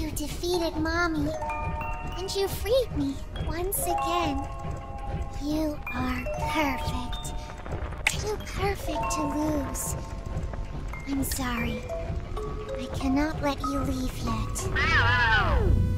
You defeated Mommy, and you freed me once again. You are perfect. Too perfect to lose. I'm sorry. I cannot let you leave yet.